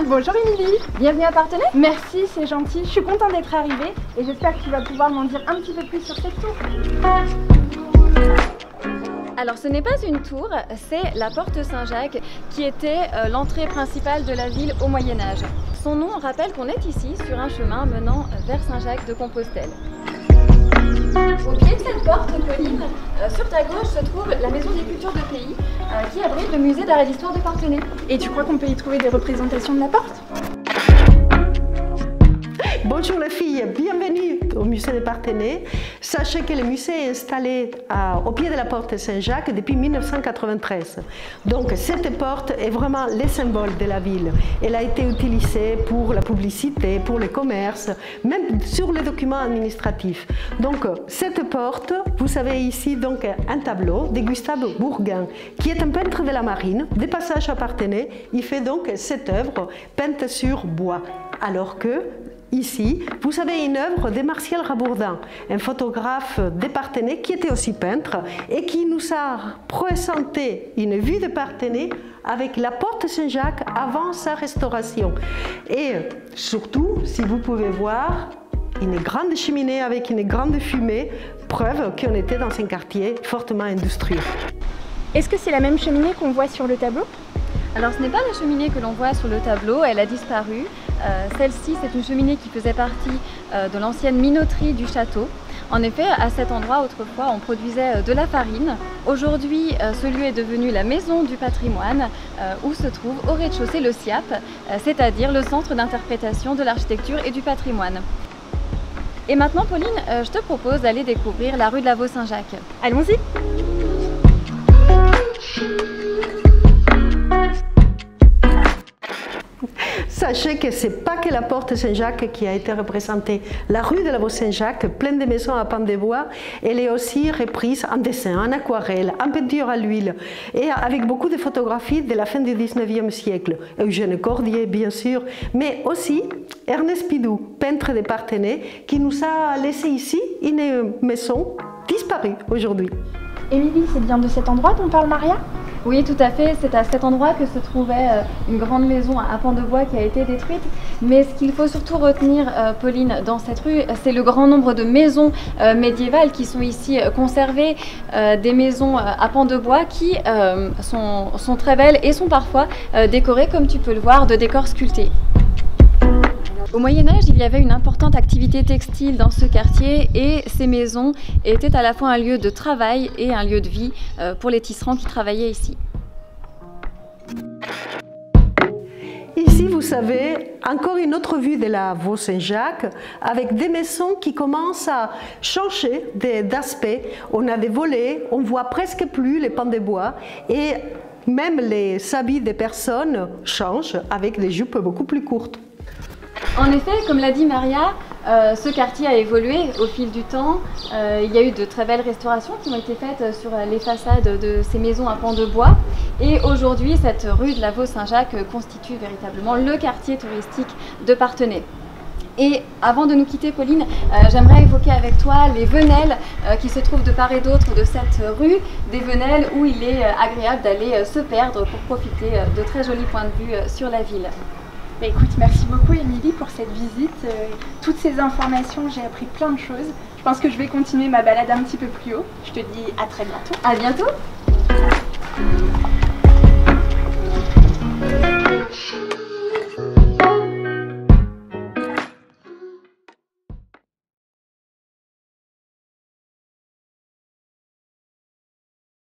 Bonjour Émilie. Bienvenue à Parthenay. Merci, c'est gentil. Je suis contente d'être arrivée et j'espère que tu vas pouvoir m'en dire un petit peu plus sur cette tour. Alors ce n'est pas une tour, c'est la porte Saint-Jacques qui était l'entrée principale de la ville au Moyen-Âge. Son nom rappelle qu'on est ici sur un chemin menant vers Saint-Jacques de Compostelle. Au pied de cette porte, Pauline, sur ta gauche se trouve la Maison des Cultures de Pays qui abrite le musée d'art et d'histoire de Parthenay. Et tu crois qu'on peut y trouver des représentations de la porte? Bonjour les filles, bienvenue au musée de Parthenay. Sachez que le musée est installé au pied de la porte Saint-Jacques depuis 1993. Donc cette porte est vraiment le symbole de la ville. Elle a été utilisée pour la publicité, pour le commerce, même sur les documents administratifs. Donc cette porte, vous avez ici donc un tableau de Gustave Bourgain, qui est un peintre de la marine, de passage à Parthenay. Il fait donc cette œuvre peinte sur bois, alors que ici, vous avez une œuvre de Martial Rabourdin, un photographe de Parthenay qui était aussi peintre et qui nous a présenté une vue de Parthenay avec la porte Saint-Jacques avant sa restauration. Et surtout, si vous pouvez voir, une grande cheminée avec une grande fumée, preuve qu'on était dans un quartier fortement industriel. Est-ce que c'est la même cheminée qu'on voit sur le tableau? Alors ce n'est pas la cheminée que l'on voit sur le tableau, elle a disparu. Celle-ci, c'est une cheminée qui faisait partie de l'ancienne minoterie du château. En effet, à cet endroit, autrefois, on produisait de la farine. Aujourd'hui, ce lieu est devenu la maison du patrimoine, où se trouve au rez-de-chaussée le SIAP, c'est-à-dire le centre d'interprétation de l'architecture et du patrimoine. Et maintenant, Pauline, je te propose d'aller découvrir la rue de la Vaux-Saint-Jacques. Allons-y. Sachez que ce n'est pas que la porte Saint-Jacques qui a été représentée. La rue de la Vaux-Saint-Jacques, pleine de maisons à pans de bois, elle est aussi reprise en dessin, en aquarelle, en peinture à l'huile et avec beaucoup de photographies de la fin du 19e siècle. Eugène Cordier, bien sûr, mais aussi Ernest Pidou, peintre de Parthenay, qui nous a laissé ici une maison disparue aujourd'hui. Émilie, c'est bien de cet endroit dont parle Maria? Oui, tout à fait. C'est à cet endroit que se trouvait une grande maison à pans de bois qui a été détruite. Mais ce qu'il faut surtout retenir, Pauline, dans cette rue, c'est le grand nombre de maisons médiévales qui sont ici conservées, des maisons à pans de bois qui sont très belles et sont parfois décorées, comme tu peux le voir, de décors sculptés. Au Moyen-Âge, il y avait une importante activité textile dans ce quartier et ces maisons étaient à la fois un lieu de travail et un lieu de vie pour les tisserands qui travaillaient ici. Ici, vous avez encore une autre vue de la Vaux-Saint-Jacques avec des maisons qui commencent à changer d'aspect. On a des volets, on ne voit presque plus les pans de bois et même les habits des personnes changent avec des jupes beaucoup plus courtes. En effet, comme l'a dit Maria, ce quartier a évolué au fil du temps. Il y a eu de très belles restaurations qui ont été faites sur les façades de ces maisons à pans de bois. Et aujourd'hui, cette rue de la Vaux-Saint-Jacques constitue véritablement le quartier touristique de Parthenay. Et avant de nous quitter, Pauline, j'aimerais évoquer avec toi les venelles qui se trouvent de part et d'autre de cette rue, des venelles où il est agréable d'aller se perdre pour profiter de très jolis points de vue sur la ville. Bah écoute, merci beaucoup Émilie pour cette visite, toutes ces informations, j'ai appris plein de choses. Je pense que je vais continuer ma balade un petit peu plus haut. Je te dis à très bientôt. À bientôt.